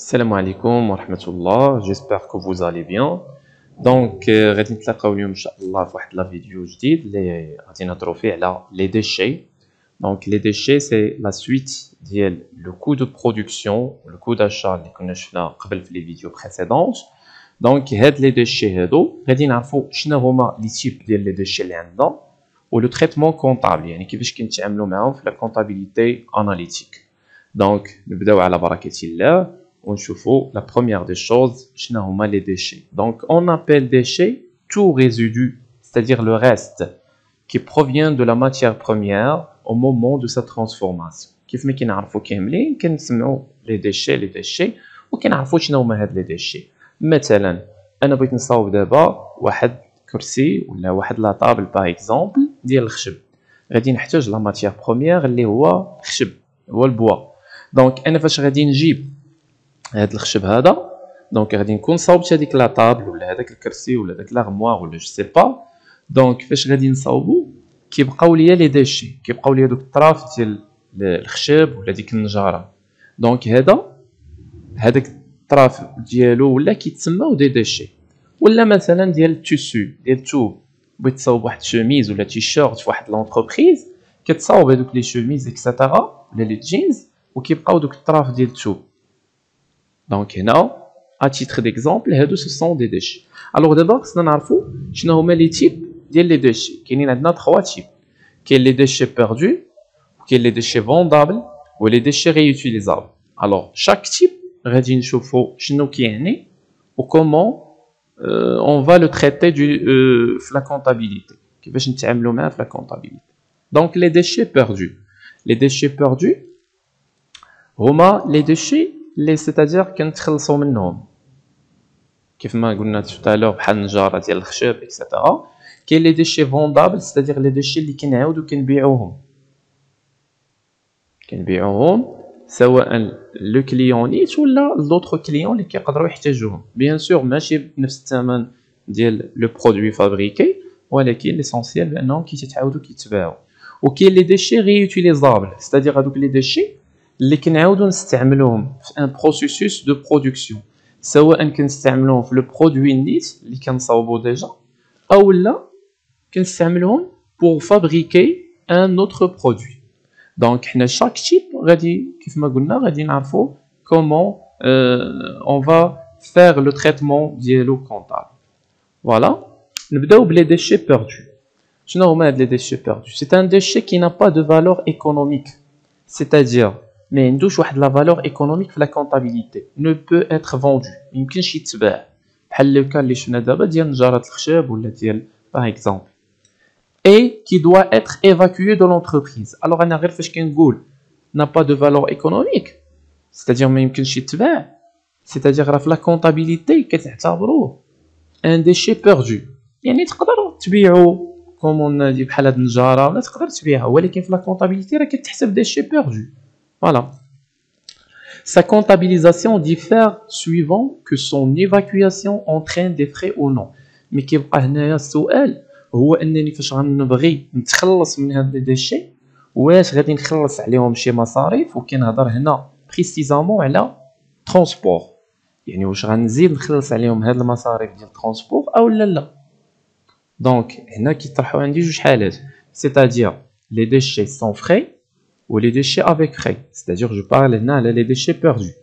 Salam alaikum wa rahmatullah, j'espère que vous allez bien. Donc, غادي نتلاقاو اليوم ان شاء الله في واحد لا فيديو جديد اللي غادي نهضروا فيه على les déchets. Donc les déchets c'est la suite ديال le coût de production, le coût d'achat اللي كنا شفنا قبل في les vidéos précédentes. Donc هاد les déchets هادو غادي نعرفوا شنو هما les types ديال les déchets اللي عندنا و le traitement comptable يعني كيفاش كنتعاملوا معاهم في la comptabilité analytique. Donc نبداو على بركة الله. On chauffe la première des choses, les déchets. Donc, on appelle déchets tout résidu, c'est-à-dire le reste qui provient de la matière première au moment de sa transformation. كيف ما كنعرفوا كاملين كنسمعوا les déchets وكنعرفوا شنو هما هاد les déchets. مثلا انا بغيت نصاوب دابا واحد كرسي ولا واحد لا طابل باغ اكزومبل ديال الخشب. غادي نحتاج لا ماتيير بروميير اللي هو الخشب هو البوا. دونك انا فاش غادي نجيب هاد الخشب هذا دونك غادي نكون صاوبت هذيك لا طابل ولا هذاك الكرسي ولا داك لارموار ولا جو سي با. دونك فاش غادي نصاوبو كيبقاو ليا لي ديشي كيبقاو ليا دوك الطراف ديال الخشب ولا ديك النجاره. دونك هذاك الطراف ديالو ولا كيتسماو دي ديشي. ولا مثلا ديال التيسو ديال الثوب بغيت تصاوب واحد شوميز ولا تيشيرت في واحد لونتربريز كتصاوب هذوك لي شوميز اكسيتيرا ولا لي جينز وكيبقاو دوك الطراف ديال الثوب. Donc, à titre d'exemple, ce sont des déchets. Alors, d'abord, nous avons les types de déchets. Il y a trois types. Il y a les déchets perdus, il y a les déchets vendables ou les déchets réutilisables. Alors, chaque type, nous allons ou comment on va le traiter la comptabilité. La comptabilité. Donc, les déchets perdus. Les déchets perdus, les déchets c'est-à-dire كنتخلصوا منهم كيف ما قلنا tout à l'heure بحال النجاره ديال الخشب اكسيتيرا. كاين لي ديشي فوندابل c'est-à-dire لي ديشي اللي كنعاودو كنبيعوهم سواء لو كليون نيت ولا لوطخ كليون اللي كيقدروا يحتاجوهم. بيان سور ماشي بنفس الثمن ديال لو برودوي فابريكي ولكن ليسونسيال بانهم كيتعاودوا كيتباعوا. وكاين لي ديشي ريوتيليزابل c'est-à-dire هذوك لي ديشي اللي كنعاودو نستعملوهم في ان بروسيسوس دو برودكسيون سواء كنستعملوهم في لو برودوي نيت اللي كنصاوبو ديجا او لا كنستعملوهم بور فابريكي ان اوتر برودوي. دونك حنا شاك تيب غادي كيف ما قلنا غادي نعرفو كومون اون فا فير لو تريتمون ديالو كونطابل. فوالا نبداو بلي ديشي بيردو. شنو هما هاد لي ديشي بيردو؟ سي ان ديشي كي نا با دو فالور ايكونوميك c'est-à-dire ما عندوش واحد لا فالور ايكونوميك في لا كونطابيليتي نو بو اتر فوندو ميمكنش يتباع بحال لو كان اللي شفنا دابا ديال نجاره الخشب ولا ديال باغ اكزومبل اي كي دوا اتر ايفاكوي دو لونتربريز. الوغ انا غير فاش كنقول نا با دو فالور ايكونوميك c'est-à-dire ما يمكنش يتباع c'est-à-dire راه في لا كونطابيليتي كتعتبروه ان ديشي بيردو يعني تقدر تبيعو كومون دي بحال هاد النجاره ولا تقدر تبيعها ولكن في لا كونطابيليتي راه كتحسب ديشي بيردو. Voilà. Sa comptabilisation diffère suivant que son évacuation entraîne des frais ou non. Mais كيبقى هنايا السؤال هو انني فاش غنبغي نتخلص من هاد لي ديشي واش غادي نخلص عليهم شي مصاريف. وكنهضر هنا بريسيزامون على ترونسبور يعني واش غنزيد نخلص عليهم هاد المصاريف ديال ترونسبور او لا. دونك هنا كيطرحوا عندي جوج حالات c'est-à-dire les déchets sans frais ou les déchets avec frais, c'est-à-dire je parle là les déchets perdus.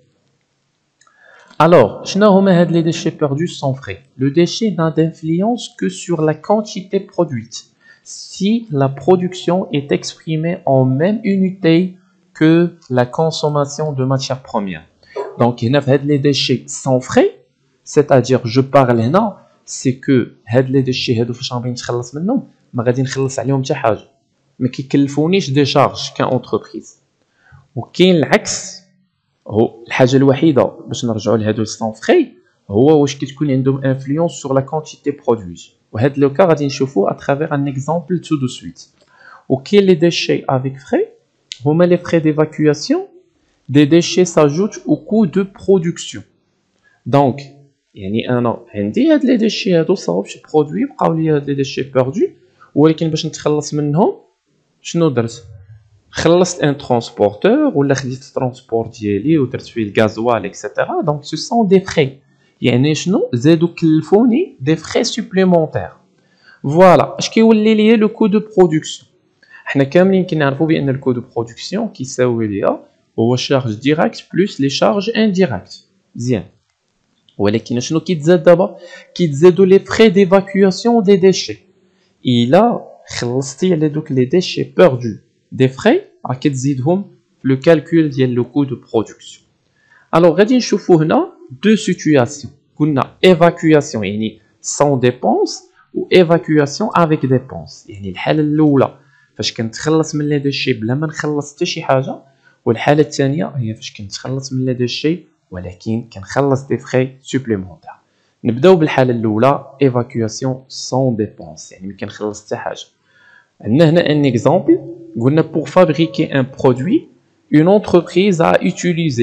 Alors, شنو هما هاد les déchets perdus sans frais? Le déchet n'a d'influence que sur la quantité produite si la production est exprimée en même unité que la consommation de matières premières. Donc هنا في هاد les déchets sans frais, c'est-à-dire je parle هنا c'est que هاد les déchets هادو فاش غنبغي نتخلص منهم ما غادي نخلص عليهم حتى حاجه ما كيكلفونيش دي شارج كانتربريز. وكاين العكس هو الحاجه الوحيده باش نرجعوا لهادو سون فري هو واش كتكون عندهم انفلونس سور لا كونتيتي برودويت. وهاد لو كا غادي نشوفوا اترافير ان اكزامبل تو دو سويت. وكاين لي ديشي افيك فري هما لي فري ديفاكواسيون دي ديشي ساجوت او كو دو برودكسيون. دونك يعني انا عندي هاد لي ديشي هادو صاوب شي برودوي بقاو لي هاد لي ديشي بيردو ولكن باش نتخلص منهم شنو درت خلصت ان ترونسبورتور ولا خديت الترونسبور ديالي ودرت فيه الغازوال اكسيتيرا. دونك سو سون دي فري، يعني شنو زادو كلفوني دي فري سوبليمونتير. فوالا اش كيولي ليا لو كو دو برودكسيون. حنا كاملين كنعرفوا بان الكو دو برودكسيون كيساوي ليا هو شارج ديريكت بلس لي شارج انديريكت. مزيان، ولكن شنو كيتزاد دابا؟ كيتزادوا لي فري ديفاكواسيون دي ديشي. الا خلصتي على دوك لي ديشي بيردو دي فري راه كتزيدهم في لو كالكول ديال لو كو دو برودكسيون. الوغ غادي نشوفوا هنا دو سيتوياسيون. قلنا ايفاكواسيون يعني سون ديبونس و ايفاكواسيون افيك ديبونس. يعني الحاله الاولى فاش كنتخلص من لي ديشي بلا ما نخلص حتى شي حاجه، والحاله الثانيه هي فاش كنتخلص من لي ديشي ولكن كنخلص دي فري سوبليمونتير. نبداو بالحاله الاولى ايفاكواسيون سون ديبونس، يعني ما كنخلص حتى حاجه. عندنا هنا ان اكزامبل قلنا pour fabriquer un produit une entreprise a utilisé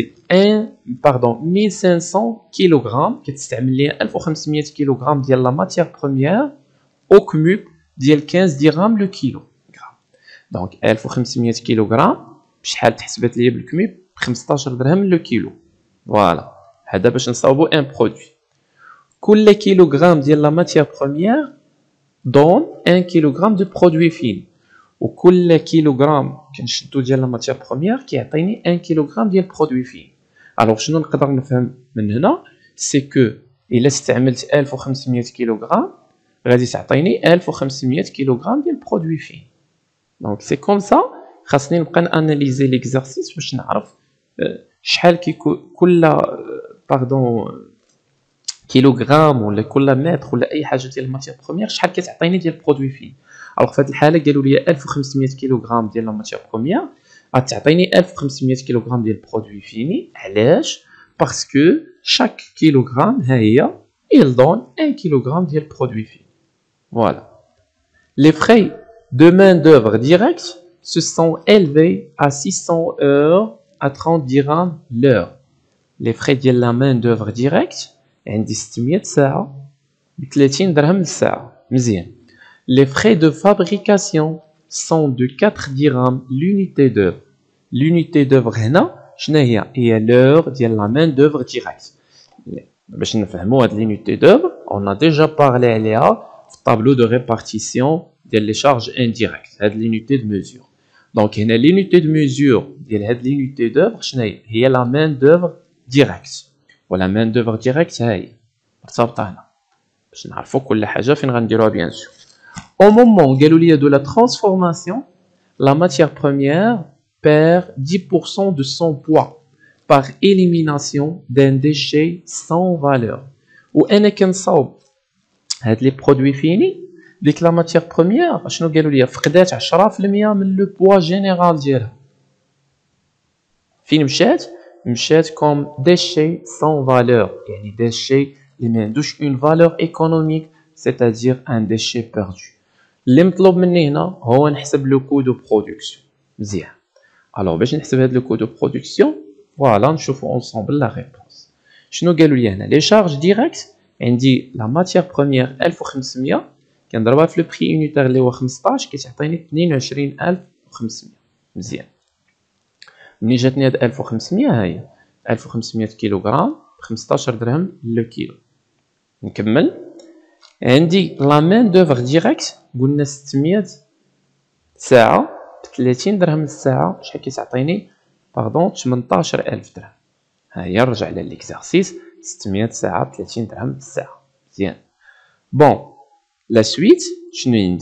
1500 kg كتستعمل ليها 1500 كيلوغرام ديال لا ماتيير بروميير او كموب ديال 15 درهم لو كيلو. دونك 1500 كيلوغرام بشحال تحسبت ليا بالكموب؟ ب 15 درهم لو كيلو. فوالا هذا باش نصاوبوا ان برودوي. كل كيلوغرام ديال لا ماتيير بروميير دون 1 كيلوغرام دو برودوي فين، وكل كيلوغرام كنشدو ديال لا ماتيير بروميير كيعطيني 1 كيلوغرام ديال برودوي فين. الوغ شنو نقدر نفهم من هنا؟ سي كو الا استعملت 1500 كيلوغرام غادي تعطيني 1500 كيلوغرام ديال برودوي فين. دونك سي كوم سا خاصني نبقى اناليزي ليكزارسيس باش نعرف شحال كل كيلوغرام ولا كل متر ولا اي حاجه ديال الماتيير بروميير شحال كتعطيني ديال برودوي فين. الوغ في هذه الحاله قالوا لي 1500 كيلوغرام ديال الماتيير بروميير غتعطيني 1500 كيلوغرام ديال برودوي فيني. علاش؟ باسكو شاك كيلوغرام ها هي il donne 1 كيلوغرام ديال برودوي فين. فوالا les frais de main d'œuvre directe se sont élevés à 600 euros à 30 dirhams l'heure. les frais ديال la main d'œuvre directe عندي 600 ساعه ب 30 درهم للساعه. مزيان. les frais de fabrication sont de 4 dirhams l'unité d'œuvre. l'unité d'œuvre هنا شنو هي l'heure ديال la main d'œuvre directe. باش نفهموا هاد l'unité d'œuvre on a déjà parlé عليها في الطابلو دو ريبارتيسيون ديال لي شارج انديريكت. هاد l'unité de mesure. دونك هنا l'unité de mesure ديال هاد l'unité d'œuvre شنو هي la main d'œuvre directe. ولا main d'œuvre directe ها هي مرتبطه هنا باش نعرفوا كل حاجه فين غنديروها بيان سور. Au moment de la transformation, la matière première perd 10% de son poids par élimination d'un déchet sans valeur. Ou أنا كنصاوب هاد لي برودوي فيني ديك لا ماتيير بروميير شنو قالوا لي؟ فقدات 10% من لو بوا جينيرال ديالها. فين مشات؟ مشات كوم déchet sans valeur، يعني déchet اللي ما عندوش une valeur économique، c'est-à-dire un déchet perdu. اللي مطلوب مني هنا هو نحسب لو كو دو برودكسيون. مزيان. الوغ باش نحسب هاد لو كو دو برودكسيون فوالا نشوفو اونصومبل لا ريبونس. شنو قالوا لي هنا؟ لي شارج ديريكت عندي لا ماتيير بروميير 1500 كنضربها في لو بري يونيتير اللي هو 15 كتعطيني 22500. مزيان. ملي جاتني هاد 1500 ها هي 1500 كيلوغرام ب 15 درهم لو كيلو. نكمل. عندي لا مان دوفر ديريكت قلنا 600 ساعه ب 30 درهم للساعه شحال كيتعطيني؟ 18000 درهم. ها هي نرجع على ليكزارسيس 600 ساعه ب 30 درهم للساعه. مزيان. بون لا سويت شنو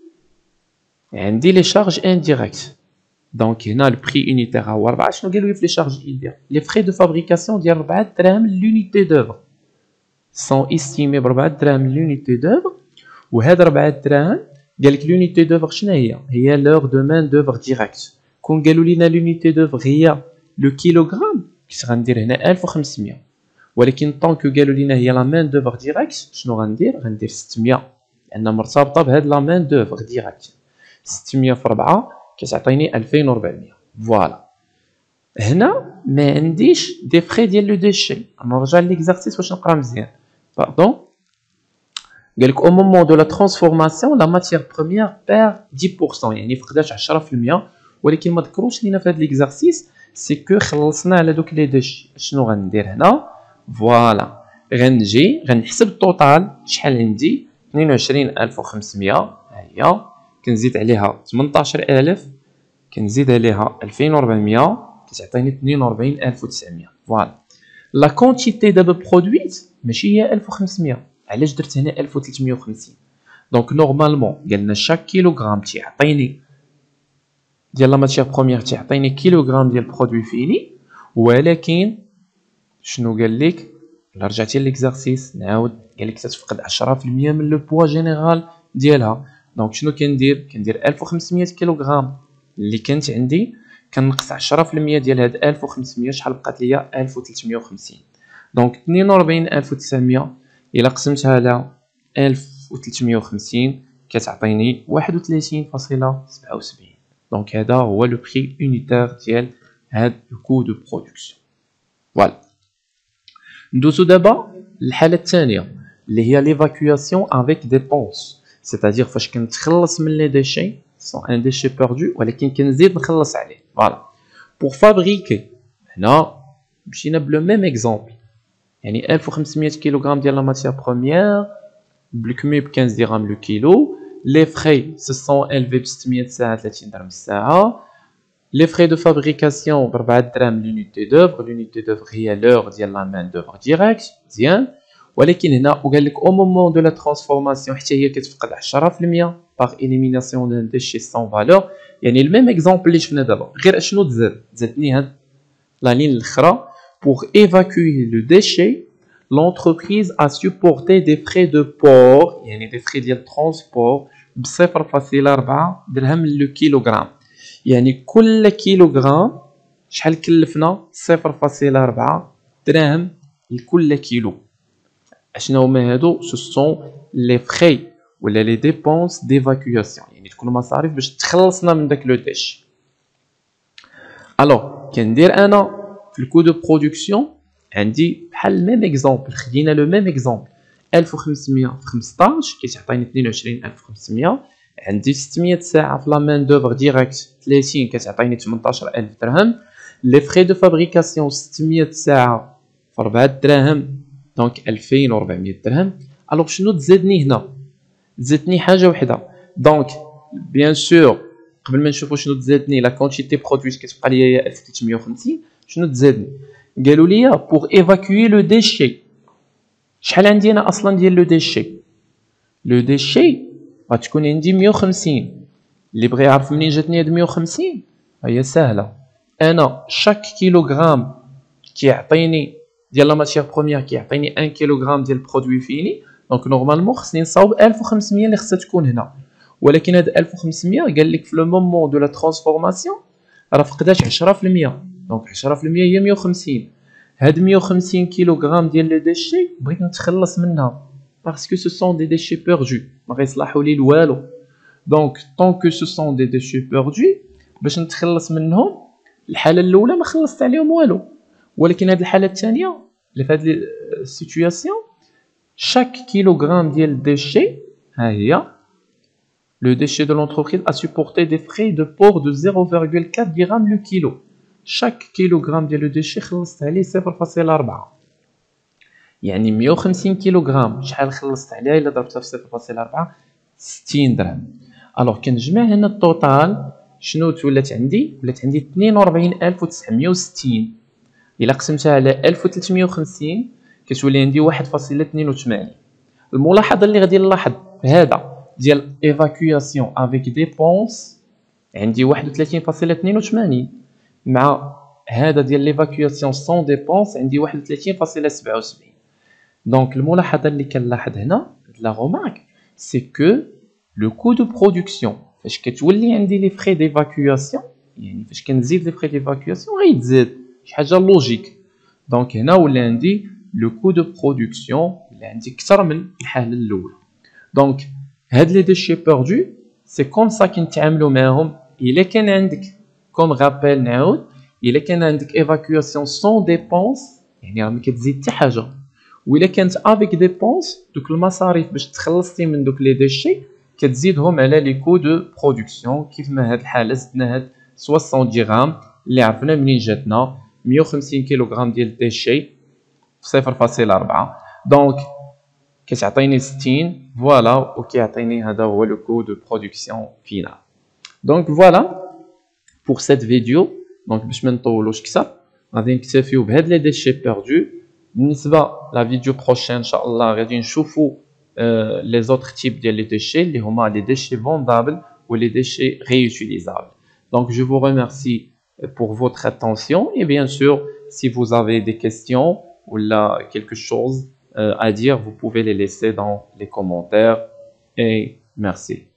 عندي لي شارج انديريكت. دونك هنا البري يونيتير هو 4. شنو قالوا لي في لي شارج انديريكت؟ لي فري دو فابريكاسيون ديال 4 دراهم لونيتي دوفر sont estimés ب 4 دراهم لونيتي دوفر. وهاد 4 دراهم قال لك لونيتي دوفر شنو هي لور دو مان دوفر ديريكت. كون قالوا لينا لونيتي دوفر هي لو كيلوغرام كنت غندير هنا 1500، ولكن طونكو قالوا لينا هي لا مان دوفر ديريكت شنو غندير 600 لان مرتبطه بهاد لا مان دوفر ديريكت. 600 في 4 كتعطيني 2400. فوالا هنا ما عنديش دي فري ديال لو ديشي. نرجع ليكزارسيس باش نقرا مزيان. باردون قال لك au moment de la transformation la matière première perd 10%، يعني فقدات 10%، ولكن ما ذكروش لينا في هذا ليكزارسيس سي كو خلصنا على دوك لي ديشي. شنو غندير هنا؟ فوالا غنجي غنحسب التوتال شحال عندي 22500 ها هي، كنزيد عليها 18000 كنزيد عليها 2400 كتعطيني 42900. فوالا لا كونتيتي دابا برودويت ماشي هي 1500. علاش درت هنا 1350؟ دونك نورمالمون قالنا شاك كيلوغرام تيعطيني ديال لا ماتيير بروميير تيعطيني كيلوغرام ديال برودوي فيني، ولكن شنو قال لك؟ الا رجعتي ليكزارسيس نعاود قال لك تتفقد 10% من لو بوا جينيرال ديالها. دونك شنو كندير 1500 كيلوغرام اللي كانت عندي كنقص 10% ديال هاد 1500 شحال بقات ليا 1350. دونك 42900 الا قسمتها على 1350 كتعطيني 31.77. دونك هذا هو لو بري يونيتير ديال هاد لو كو دو برودكسيون. فوالا ندوزو دابا للحاله الثانيه اللي هي ليفاكواسيون افيك ديبونس، سيتادير فاش كنتخلص من لي ديشي سون ان ديشي بيردو ولكن كنزيد نخلص عليه. فوالا بور فابريكي هنا مشينا بلو ميم اكزومبل، يعني 1500 كيلوغرام ديال لا ماتيير بروميير بالكمي ب 15 درهم لو كيلو. لي فري سي سون الفي ب 600 ساعه 30 درهم الساعه. لي فري دو فابريكاسيون ب 4 درهم لونيتي دوفر. لونيتي دوفر هي لور ديال لا مان دوفر ديريكت مزيان، ولكن هنا وقال لك او مومون دو لا ترانسفورماسيون حتى هي كتفقد 10% باغ اليميناسيون دان ديشي سون فالور. يعني الميم اكزومبل اللي شفنا دابا غير اشنو زادني هاد لا لين الاخرى. pour évacuer le déchet l'entreprise a supporté des frais de port يعني des frais ديال transport ب 0.4 درهم لو كيلوغرام. يعني كل كيلوغرام شحال كلفنا 0.4 درهم لكل كيلو. اشنو هما هادو؟ سو سون لي فري ولا لي ديبونس ديفاكواسيون، يعني تكون مصاريف باش تخلصنا من داك لو ديش. الوغ كندير انا في الكو دو برودكسيون عندي بحال الميم اكزومبل، خدينا لو ميم اكزومبل 1500 في 15 كيتعطيني 22500. عندي 600 ساعه في لا مان دوفر ديريكت 30 كتعطيني 18000 درهم. لي فري دو فابريكاسيون 600 ساعه في 4 دراهم دونك 2400 درهم. الوغ شنو تزادني هنا؟ تزادني حاجه وحده. دونك بيان سور قبل ما نشوفوا شنو تزادني لا كونتيتي برودويت كتبقى ليا هي 1350. شنو تزادني؟ قالوا لي بور ايفاكوي لو ديشي. شحال عندي انا اصلا ديال لو ديشي؟ لو ديشي غتكون عندي 150. اللي بغى يعرف منين جاتني هاد 150 هي سهله. انا شاك كيلوغرام كيعطيني ديال لا ماتيير بروميير كيعطيني 1 كيلوغرام ديال برودوي فيني. دونك نورمالمون خصني نصاوب 1500 اللي خصها تكون هنا، ولكن هاد 1500 قال لك في لو مومون دو لا ترانسفورماسيون راه فقدات 10%. دونك 10% هي 150. هاد 150 كيلوغرام ديال لي ديشي بغيت نتخلص منها باسكو سو سون دي ديشي بيردو ما غيصلحوا لي والو. دونك طونكو سو سون دي ديشي بيردو باش نتخلص منهم الحاله الاولى ما خلصت عليهم والو، ولكن هاد الحاله الثانيه اللي في هاد السيتوياسيون chaque kilogramme ديال déchet ها هي le déchet de l'entreprise a supporté des frais de port de 0,4 dirham le kilo. chaque kilogramme ديال le déchet خلصت عليه 0.4. يعني 150 كيلوغرام شحال خلصت عليها الا ضربتها في 0.4؟ 60 درهم. الوغ كنجمع هنا التوتال شنو تولات عندي؟ ولات عندي 42960. الا قسمتها على 1350 كتولي عندي 1.82. الملاحظه اللي غادي نلاحظ هذا ديال ايفاكواسيون افيك ديبونس عندي 31.82 مع هذا ديال ليفاكواسيون سون ديبونس عندي 31.77. دونك الملاحظه اللي كنلاحظ هنا لا رومارك سي كو لو كو دو برودكسيون فاش كتولي عندي لي فري ديفاكواسيون، يعني فاش كنزيد لي فري ديفاكواسيون غيتزاد شي حاجه لوجيك. دونك هنا ولا عندي لو كو دو برودكسيون ولا عندي اكثر من الحاله الاولى. دونك هاد لي ديشي بيردو سي كوم سا كنتعاملوا معاهم. الا كان عندك كوم غابيل نعاود، الا كان عندك ايفاكواسيون سون ديبونس يعني راه ما كتزيد حتى حاجه، وإلا كانت افيك ديبونس دوك المصاريف باش تخلصتي من دوك لي ديشي كتزيدهم على لي كو دو برودكسيون. كيف ما هاد الحاله زدنا هاد 60 درهم اللي عرفنا منين جاتنا 150 كيلوغرام ديال الديشي في 0.4 دونك كتعطيني 60 فوالا وكيعطيني هذا هو لو كو دو برودكسيون فينال. دونك فوالا pour cette vidéo. دونك باش ما نطولوش كثر غادي نكتفيو بهاد لي ديشي بيردو. بالنسبه لا فيديو بروشين ان شاء الله غادي نشوفوا لي زوتر تيب ديال لي ديشي اللي هما لي ديشي فوندابل و لي ديشي réutilisables. Donc je vous remercie pour votre attention et bien sûr si vous avez des questions ou là quelque chose à dire, vous pouvez les laisser dans les commentaires et merci.